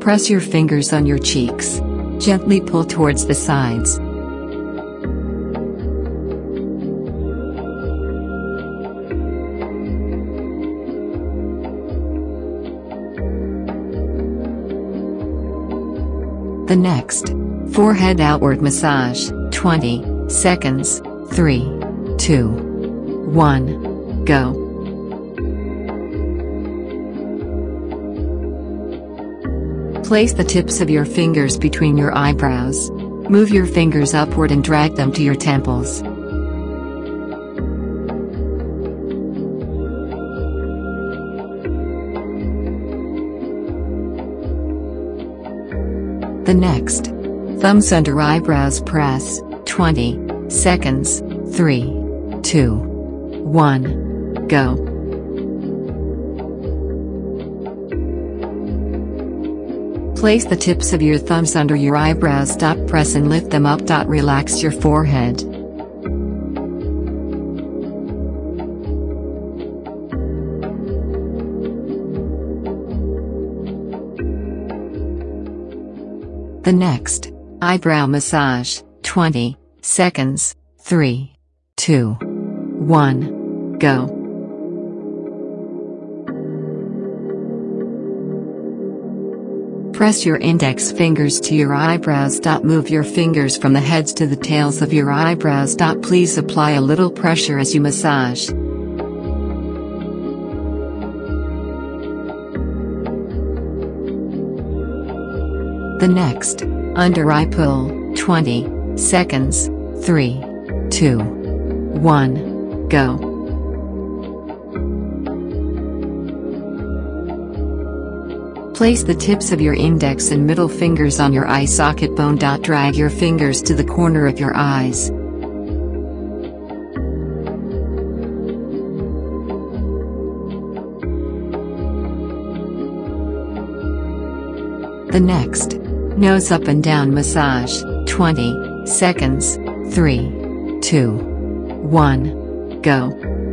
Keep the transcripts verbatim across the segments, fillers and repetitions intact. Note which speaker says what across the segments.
Speaker 1: Press your fingers on your cheeks. Gently pull towards the sides. The next, forehead outward massage, twenty seconds, three, two, one, go. Place the tips of your fingers between your eyebrows. Move your fingers upward and drag them to your temples. The next, thumbs under eyebrows press, twenty seconds, three, two, one, go. Place the tips of your thumbs under your eyebrows. Stop, press and lift them up. Relax your forehead. The next, eyebrow massage, twenty seconds, three, two, one, go. Press your index fingers to your eyebrows. Move your fingers from the heads to the tails of your eyebrows. Please apply a little pressure as you massage. The next, under eye pull, twenty seconds, three, two, one, go. Place the tips of your index and middle fingers on your eye socket bone. Drag your fingers to the corner of your eyes. The next, nose up and down massage, twenty seconds, three, two, one, go.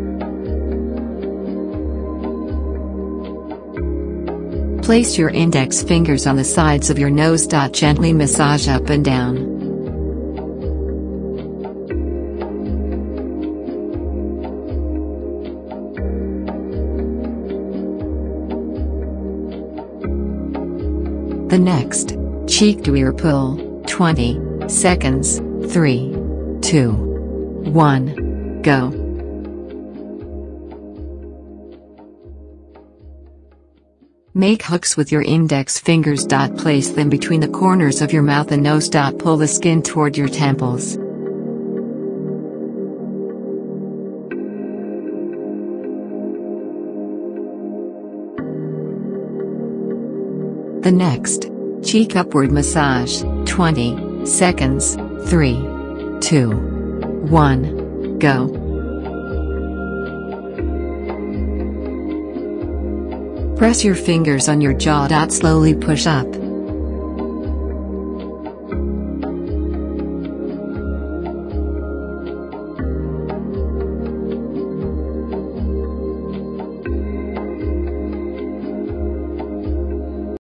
Speaker 1: Place your index fingers on the sides of your nose. Gently massage up and down. The next, cheek to ear pull, twenty seconds, three, two, one, go. Make hooks with your index fingers. Place them between the corners of your mouth and nose. Pull the skin toward your temples. The next, cheek upward massage, twenty seconds, three, two, one, go. Press your fingers on your jaw. Slowly push up.